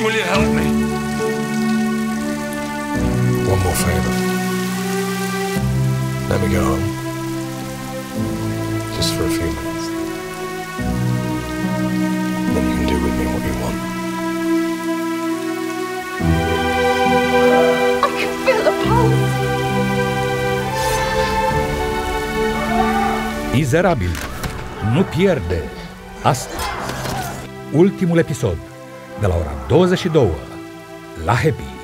will you help me? One more favor. Let me go home. Just for a few minutes. Then you can do with me what you want. I can feel the pulse. Mizerabil nu pierde astăzi. Ultimul episod de la ora 22 la Happy.